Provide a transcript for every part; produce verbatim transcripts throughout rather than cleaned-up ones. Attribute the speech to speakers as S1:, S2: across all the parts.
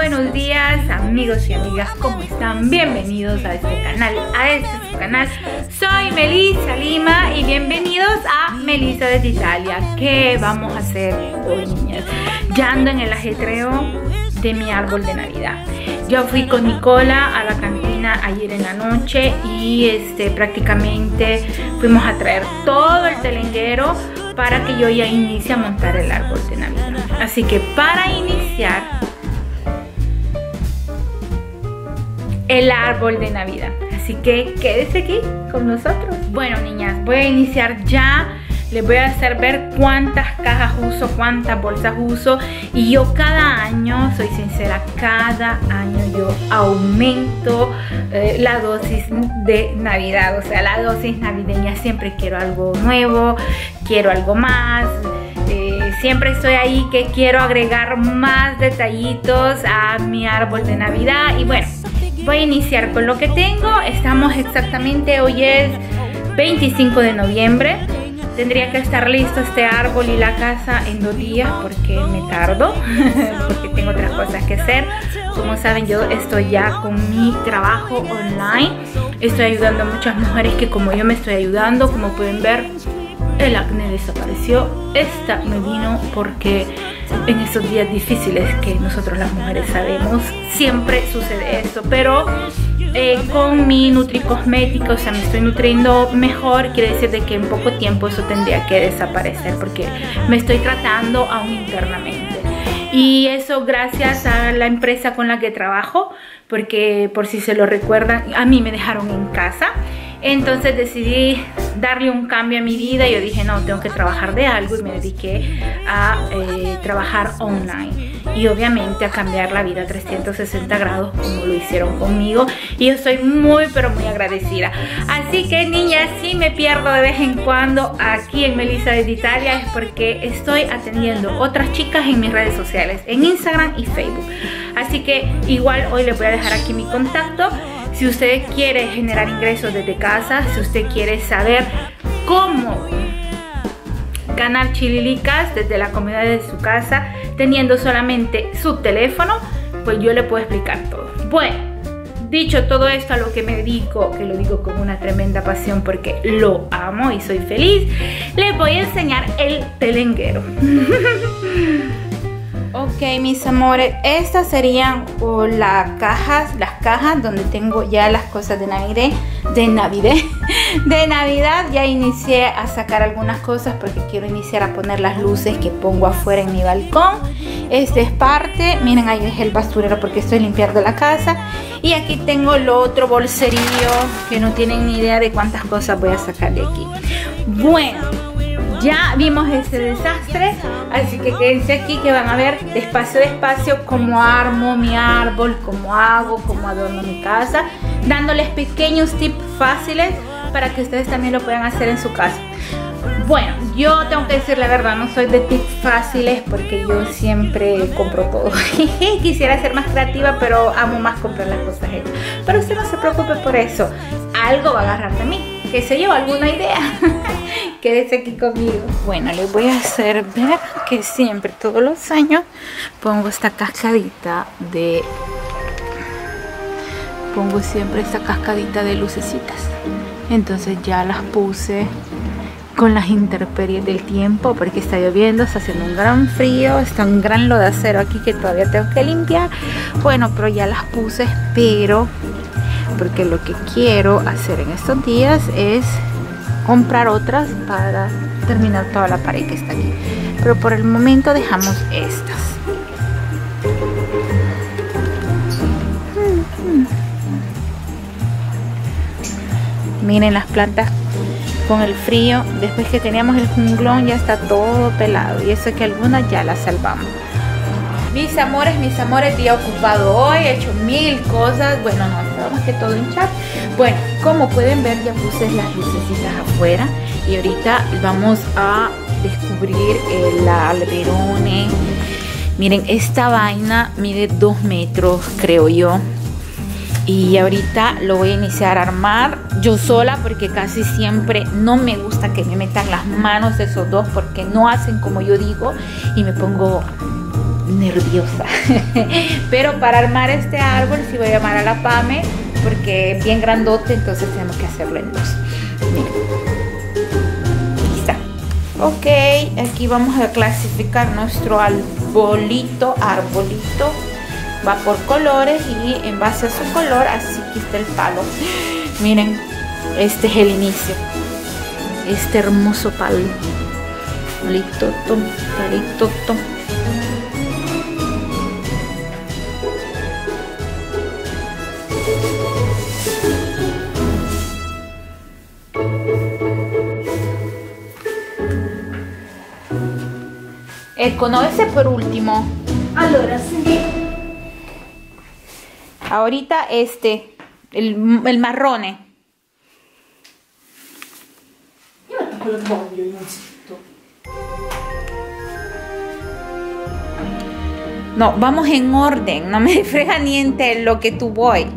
S1: buenos días amigos y amigas, ¿cómo están? Bienvenidos a este canal, a este su canal. Soy Melissa Lima y bienvenidos a Melissa desde Italia. ¿Qué vamos a hacer hoy, niñas? Ya ando en el ajetreo de mi árbol de Navidad. Yo fui con Nicola a la cantina ayer en la noche y este, prácticamente fuimos a traer todo el telenguero para que yo ya inicie a montar el árbol de Navidad. Así que para iniciar el árbol de Navidad, así que quédese aquí con nosotros. Bueno, niñas, voy a iniciar ya. Les voy a hacer ver cuántas cajas uso, cuántas bolsas uso. Y yo cada año, soy sincera, cada año yo aumento eh, la dosis de Navidad. O sea, la dosis navideña. Siempre quiero algo nuevo, quiero algo más. Eh, siempre estoy ahí que quiero agregar más detallitos a mi árbol de Navidad. Y bueno, voy a iniciar con lo que tengo. Estamos exactamente, hoy es veinticinco de noviembre. Tendría que estar listo este árbol y la casa en dos días porque me tardo, porque tengo otras cosas que hacer. Como saben, yo estoy ya con mi trabajo online. Estoy ayudando a muchas mujeres que como yo me estoy ayudando. Como pueden ver, el acné desapareció. Esta me vino porque en esos días difíciles que nosotros las mujeres sabemos, siempre sucede esto. Pero Eh, con mi nutricosmética, o sea, me estoy nutriendo mejor, quiere decir de que en poco tiempo eso tendría que desaparecer porque me estoy tratando aún internamente. Y eso gracias a la empresa con la que trabajo, porque por si se lo recuerdan, a mí me dejaron en casa. Entonces decidí darle un cambio a mi vida. Yo dije, no, tengo que trabajar de algo y me dediqué a eh, trabajar online. Y obviamente a cambiar la vida a trescientos sesenta grados como lo hicieron conmigo. Y yo estoy muy, pero muy agradecida. Así que, niñas, si me pierdo de vez en cuando aquí en Melissa desde Italia es porque estoy atendiendo otras chicas en mis redes sociales, en Instagram y Facebook. Así que igual hoy les voy a dejar aquí mi contacto. Si usted quiere generar ingresos desde casa, si usted quiere saber cómo ganar chililicas desde la comodidad de su casa, teniendo solamente su teléfono, pues yo le puedo explicar todo. Bueno, dicho todo esto, a lo que me dedico, que lo digo con una tremenda pasión porque lo amo y soy feliz, les voy a enseñar el telenguero. Ok, mis amores, estas serían oh, las cajas, las cajas donde tengo ya las cosas de Navidad, de Navidad, de Navidad. Ya inicié a sacar algunas cosas porque quiero iniciar a poner las luces que pongo afuera en mi balcón. Este es parte, miren, ahí dejé el basurero porque estoy limpiando la casa. Y aquí tengo el otro bolserillo que no tienen ni idea de cuántas cosas voy a sacar de aquí. Bueno, ya vimos ese desastre, así que quédense aquí que van a ver despacio despacio cómo armo mi árbol, cómo hago, cómo adorno mi casa, dándoles pequeños tips fáciles para que ustedes también lo puedan hacer en su casa. Bueno, yo tengo que decir la verdad, no soy de tips fáciles porque yo siempre compro todo. Quisiera ser más creativa, pero amo más comprar las cosas hechas. Pero usted no se preocupe por eso, algo va a agarrar de mí. ¿Qué sé yo? ¿Alguna idea? Quédese aquí conmigo. Bueno, les voy a hacer ver que siempre, todos los años, pongo esta cascadita de... Pongo siempre esta cascadita de lucecitas. Entonces ya las puse con las intemperies del tiempo porque está lloviendo, está haciendo un gran frío, está un gran lodacero aquí que todavía tengo que limpiar. Bueno, pero ya las puse, espero... porque lo que quiero hacer en estos días es comprar otras para terminar toda la pared que está aquí, pero por el momento dejamos estas. Miren las plantas con el frío, después que teníamos el junglón ya está todo pelado y eso que algunas ya las salvamos. Mis amores, mis amores, día ocupado hoy, he hecho mil cosas. Bueno, no, estaba más que todo en chat. Bueno, como pueden ver, ya puse las lucecitas afuera. Y ahorita vamos a descubrir el alberone. Miren, esta vaina mide dos metros, creo yo. Y ahorita lo voy a iniciar a armar yo sola porque casi siempre no me gusta que me metan las manos esos dos porque no hacen como yo digo y me pongo nerviosa. Pero para armar este árbol sí voy a llamar a la Pame, porque es bien grandote, entonces tenemos que hacerlo en dos. Miren. Aquí está. Ok, aquí vamos a clasificar nuestro arbolito, arbolito. Va por colores y en base a su color, así que está el palo. Miren, este es el inicio. Este hermoso palo. Palitoto, palitoto. Ecco, no, ese por último.
S2: Allora, sì.
S1: Ahorita este, el, el marrone.
S2: Io metto quello che voglio innanzitutto.
S1: No, vamos en orden, no me frega niente lo que tú voy.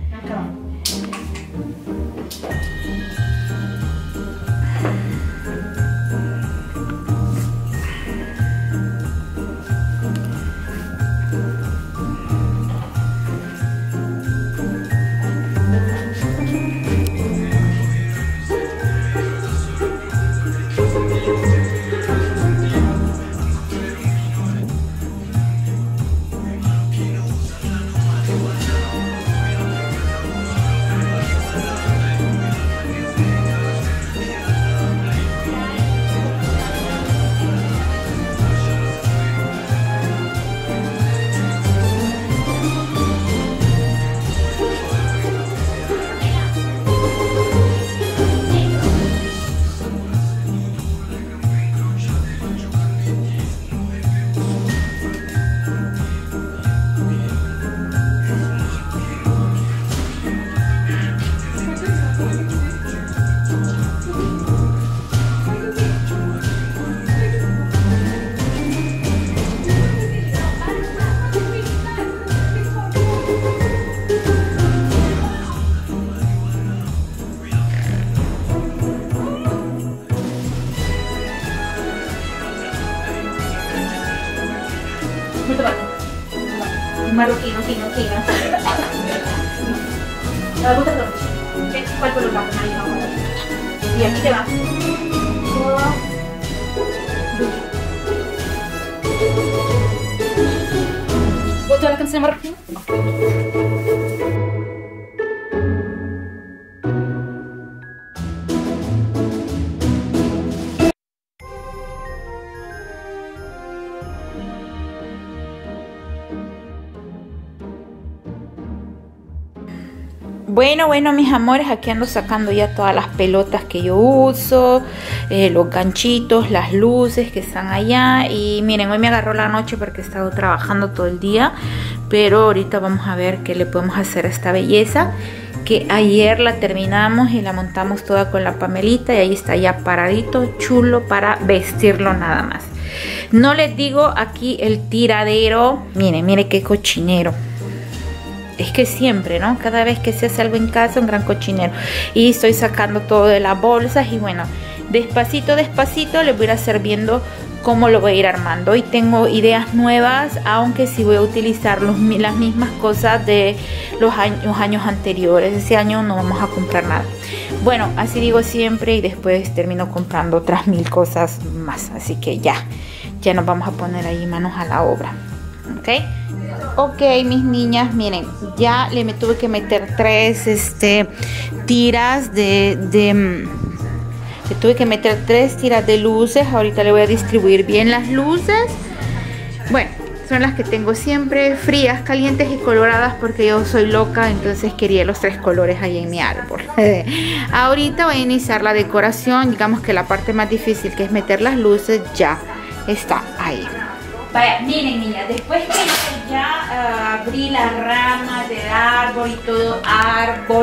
S1: Marroquino, fino, fino. La gusta ¿qué? ¿Cuál color va a poner ahí? Y aquí te va. ¿Vos te la canción marroquina? Bueno, bueno, mis amores, aquí ando sacando ya todas las pelotas que yo uso, eh, los ganchitos, las luces que están allá. Y miren, hoy me agarró la noche porque he estado trabajando todo el día, pero ahorita vamos a ver qué le podemos hacer a esta belleza, que ayer la terminamos y la montamos toda con la Pamelita, y ahí está ya paradito, chulo para vestirlo nada más. No les digo aquí el tiradero, miren, miren qué cochinero. Es que siempre, ¿no? Cada vez que se hace algo en casa, un gran cochinero. Y estoy sacando todo de las bolsas y bueno, despacito, despacito les voy a ir hacer viendo cómo lo voy a ir armando. Hoy tengo ideas nuevas, aunque sí voy a utilizar los, las mismas cosas de los años, los años anteriores. Ese año no vamos a comprar nada. Bueno, así digo siempre y después termino comprando otras mil cosas más. Así que ya, ya nos vamos a poner ahí manos a la obra. ¿Ok? Ok, mis niñas, miren, ya le me tuve que meter tres este, tiras de, de... Le tuve que meter tres tiras de luces. Ahorita le voy a distribuir bien las luces. Bueno, son las que tengo siempre, frías, calientes y coloradas, porque yo soy loca, entonces quería los tres colores ahí en mi árbol. Ahorita voy a iniciar la decoración. Digamos que la parte más difícil, que es meter las luces, ya está ahí. Vaya, miren, niñas, después que ya uh, abrí la rama del árbol y todo árbol,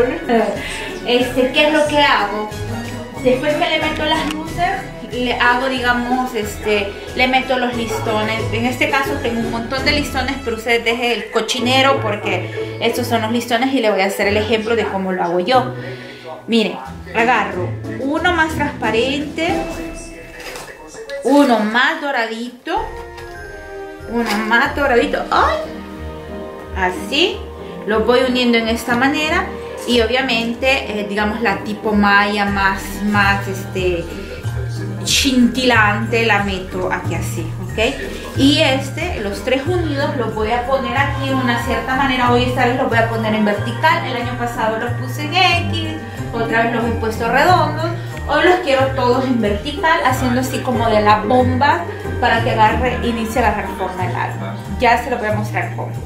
S1: este, ¿qué es lo que hago? Después que le meto las luces, le hago, digamos, este, le meto los listones. En este caso tengo un montón de listones, pero ustedes dejen el cochinero porque estos son los listones y le voy a hacer el ejemplo de cómo lo hago yo. Miren, agarro uno más transparente, uno más doradito, uno más doradito. ¡Ay! Así. Lo voy uniendo en esta manera. Y obviamente, eh, digamos, la tipo malla más, más este, cintilante la meto aquí así, ¿ok? Y este, los tres unidos, los voy a poner aquí de una cierta manera. Hoy esta vez los voy a poner en vertical. El año pasado los puse en X, otra vez los he puesto redondos. Hoy los quiero todos en vertical, haciendo así como de la bomba para que agarre, inicie a agarrar forma el árbol. Ya se lo voy a mostrar cómo.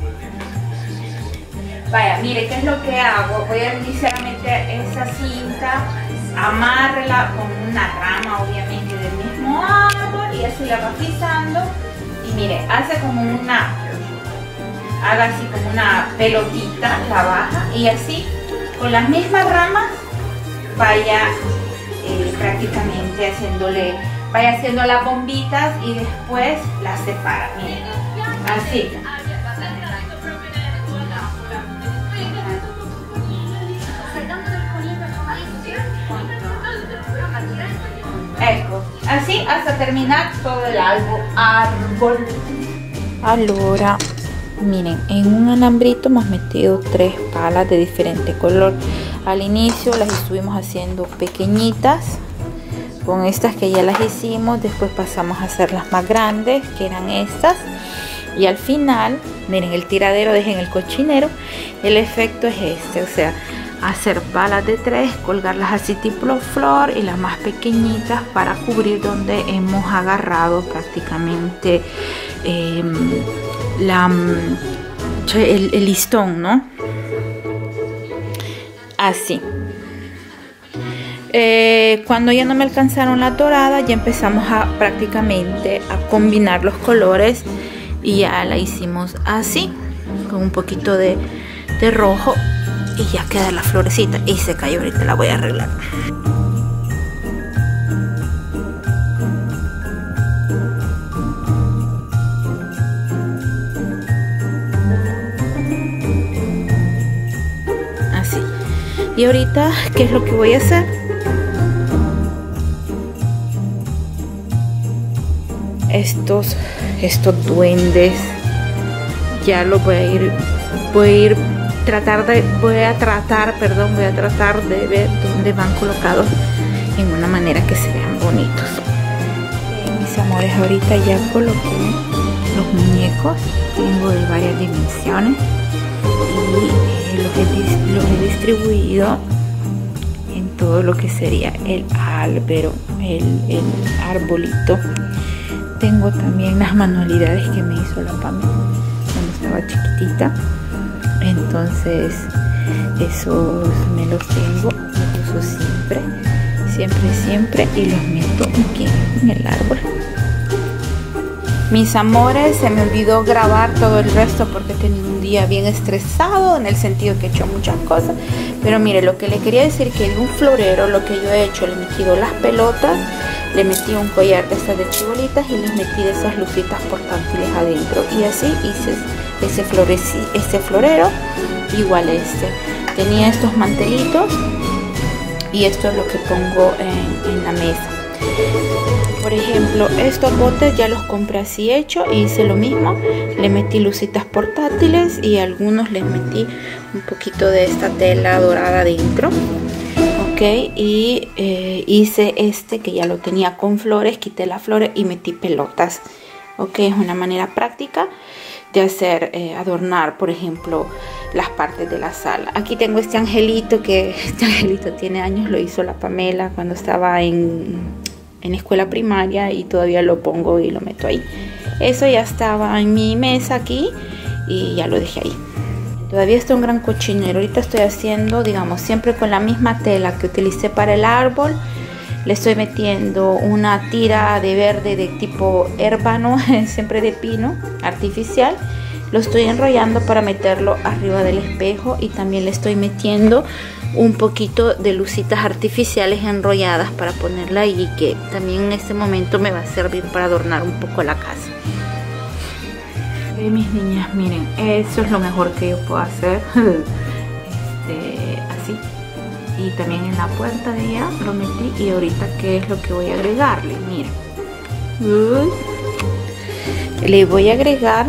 S1: Vaya, mire qué es lo que hago. Voy a iniciar a meter esa cinta, amárrela con una rama obviamente del mismo árbol y así la va frizando. Y mire, hace como una, haga así como una pelotita, la baja y así con las mismas ramas vaya eh, prácticamente haciéndole, vaya haciendo las bombitas y después las separa. Miren, así. Ecco, así hasta terminar todo el árbol. Ahora, miren, en un alambrito hemos metido tres palas de diferente color. Al inicio las estuvimos haciendo pequeñitas, con estas que ya las hicimos. Después pasamos a hacerlas más grandes, que eran estas. Y al final, miren el tiradero, dejen el cochinero. El efecto es este, o sea, hacer palas de tres, colgarlas así tipo flor y las más pequeñitas para cubrir donde hemos agarrado prácticamente eh, la, el, el listón, ¿no? Así. Eh, cuando ya no me alcanzaron las doradas, ya empezamos a prácticamente a combinar los colores y ya la hicimos así, con un poquito de, de rojo. Y ya queda la florecita y se cayó, ahorita la voy a arreglar. Así. Y ahorita, ¿qué es lo que voy a hacer? Estos, estos duendes, ya los voy a ir, voy a ir tratar de, voy a tratar, perdón, voy a tratar de ver dónde van colocados en una manera que se vean bonitos. Eh, mis amores, ahorita ya coloqué los muñecos, tengo de varias dimensiones y eh, los, he, los he distribuido en todo lo que sería el albero, el, el arbolito. Tengo también las manualidades que me hizo la Pamela cuando estaba chiquitita. Entonces esos me los tengo, los uso siempre, siempre, siempre y los meto aquí en el árbol. Mis amores, se me olvidó grabar todo el resto porque he tenido un día bien estresado, en el sentido que he hecho muchas cosas. Pero mire, lo que le quería decir que en un florero lo que yo he hecho, le he metido las pelotas, le metí un collar de estas de chibolitas y les metí de esas lucitas portátiles adentro. Y así hice ese, floreci, ese florero, igual este. Tenía estos mantelitos y esto es lo que pongo en, en la mesa. Por ejemplo, estos botes ya los compré así hecho y hice lo mismo. Le metí lucitas portátiles y a algunos les metí un poquito de esta tela dorada dentro. Ok, y eh, hice este que ya lo tenía con flores, quité las flores y metí pelotas. Ok, es una manera práctica de hacer, eh, adornar, por ejemplo, las partes de la sala. Aquí tengo este angelito, que este angelito tiene años, lo hizo la Pamela cuando estaba en, en escuela primaria y todavía lo pongo y lo meto ahí. Eso ya estaba en mi mesa aquí y ya lo dejé ahí. Todavía está un gran cochinero. Ahorita estoy haciendo, digamos, siempre con la misma tela que utilicé para el árbol. Le estoy metiendo una tira de verde de tipo hérbano, siempre de pino artificial. Lo estoy enrollando para meterlo arriba del espejo y también le estoy metiendo un poquito de lucitas artificiales enrolladas para ponerla ahí, que también en este momento me va a servir para adornar un poco la casa. Okay, mis niñas, miren, eso es lo mejor que yo puedo hacer. este, así. Y también en la puerta de ella lo metí. Y ahorita, ¿qué es lo que voy a agregarle? Miren. Uy. le voy a agregar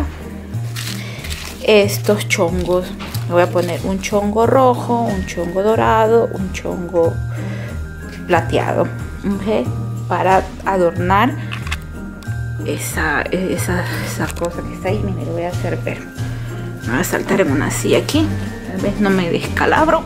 S1: estos chongos. Le voy a poner un chongo rojo, un chongo dorado, un chongo plateado, ¿okay? Para adornar esa, esa, esa cosa que está ahí. Mire, lo voy a hacer ver. Me voy a saltar en una silla aquí, tal vez no me descalabro.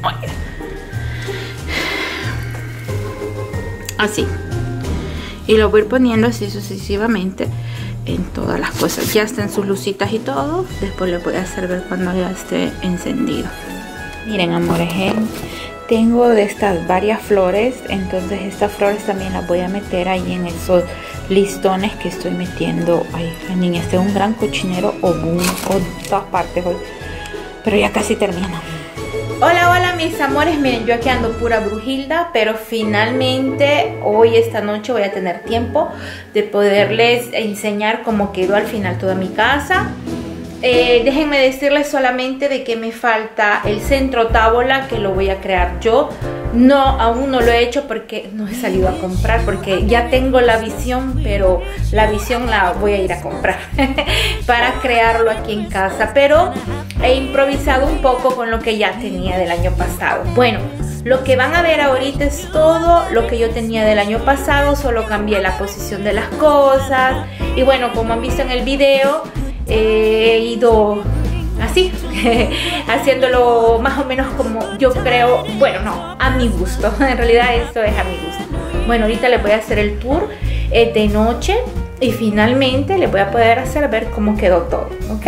S1: Así, y lo voy a ir poniendo así sucesivamente en todas las cosas. Ya están sus lucitas y todo. Después les voy a hacer ver cuando ya esté encendido. Miren, amores, ¿eh? Tengo de estas varias flores, entonces estas flores también las voy a meter ahí en esos listones que estoy metiendo. Ay, ay niña, este es un gran cochinero o boom, o todas partes hoy, pero ya casi termino. Hola, hola mis amores, miren, yo aquí ando pura brujilda, pero finalmente hoy, esta noche, voy a tener tiempo de poderles enseñar cómo quedó al final toda mi casa. Eh, déjenme decirles solamente de que me falta el centro tábola, que lo voy a crear yo. No, aún no lo he hecho porque no he salido a comprar, porque ya tengo la visión, pero la visión la voy a ir a comprar para crearlo aquí en casa. Pero he improvisado un poco con lo que ya tenía del año pasado. Bueno, lo que van a ver ahorita es todo lo que yo tenía del año pasado, solo cambié la posición de las cosas. Y bueno, como han visto en el video, he ido así, haciéndolo más o menos como yo creo, bueno, no, a mi gusto. En realidad esto es a mi gusto. Bueno, ahorita les voy a hacer el tour eh, de noche y finalmente les voy a poder hacer ver cómo quedó todo, ¿ok?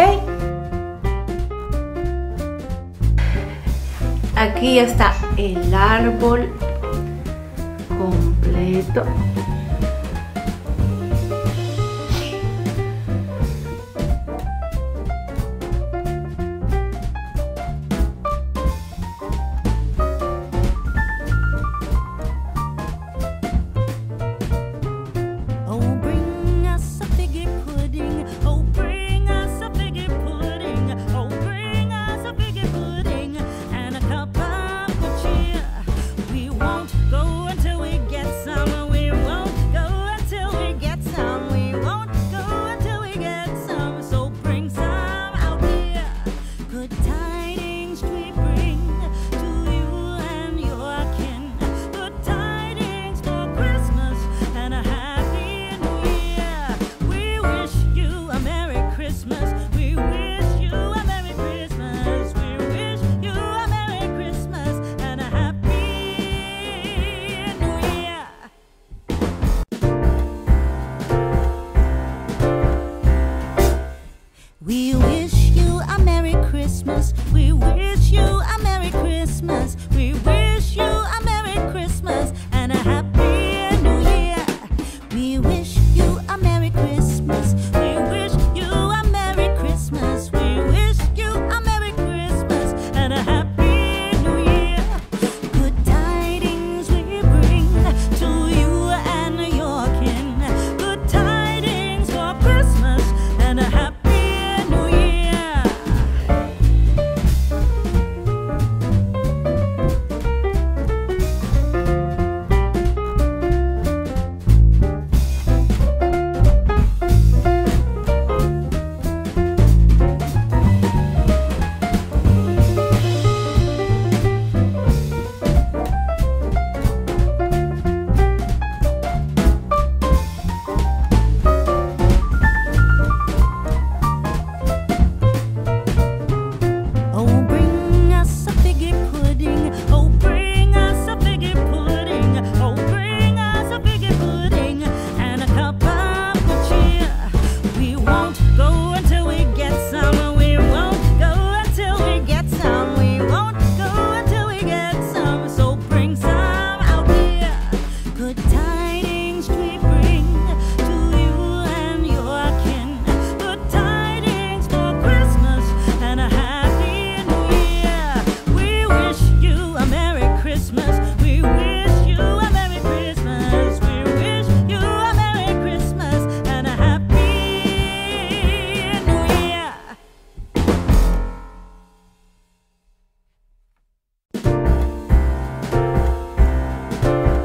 S1: Aquí ya está el árbol completo.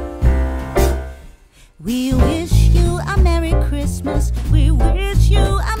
S3: We wish you a Merry Christmas. We wish you a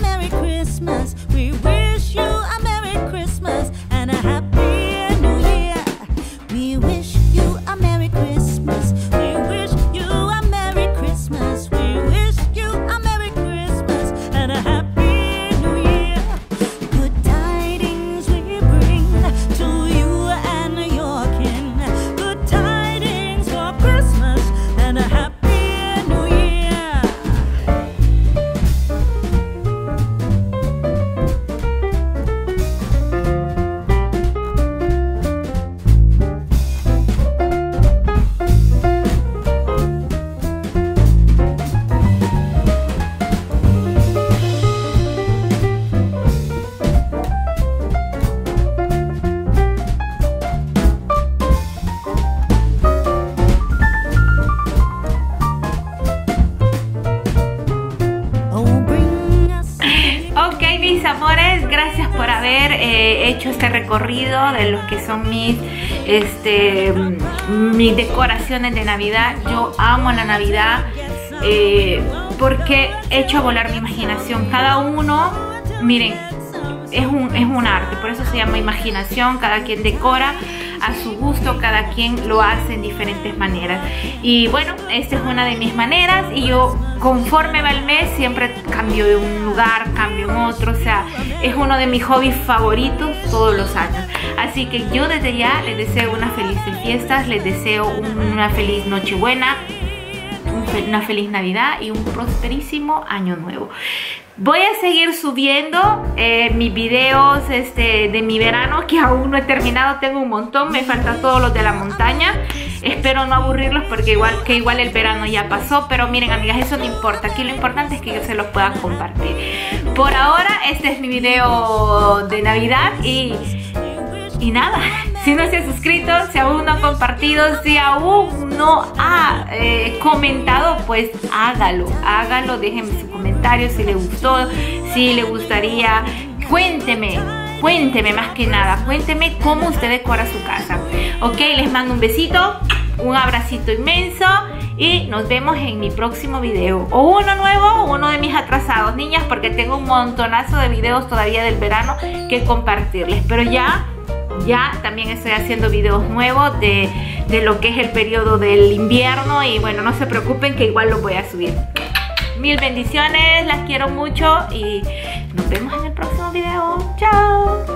S1: amores, gracias por haber eh, hecho este recorrido de lo que son mis, este, mis decoraciones de Navidad. Yo amo la Navidad eh, porque he hecho volar mi imaginación. Cada uno, miren, es un, es un arte, por eso se llama imaginación. Cada quien decora a su gusto, cada quien lo hace en diferentes maneras. Y bueno, esta es una de mis maneras, y yo conforme va el mes siempre cambio de un lugar, cambio en otro. O sea, es uno de mis hobbies favoritos todos los años. Así que yo desde ya les deseo unas felices fiestas, les deseo una feliz Nochebuena, una feliz Navidad y un prosperísimo año nuevo. Voy a seguir subiendo eh, mis videos este, de mi verano, que aún no he terminado. Tengo un montón, me faltan todos los de la montaña. Espero no aburrirlos porque igual, que igual el verano ya pasó. Pero miren, amigas, eso no importa. Aquí lo importante es que yo se los pueda compartir. Por ahora, este es mi video de Navidad y... Y nada, si no se ha suscrito, si aún no ha compartido, si aún no ha eh, comentado, pues hágalo, hágalo, déjenme su comentario si le gustó, si le gustaría, cuénteme, cuénteme más que nada, cuénteme cómo usted decora su casa. Ok, les mando un besito, un abracito inmenso y nos vemos en mi próximo video. O uno nuevo o uno de mis atrasados, niñas, porque tengo un montonazo de videos todavía del verano que compartirles, pero ya... Ya también estoy haciendo videos nuevos de, de lo que es el periodo del invierno. Y bueno, no se preocupen que igual los voy a subir. Mil bendiciones, las quiero mucho y nos vemos en el próximo video. Chao.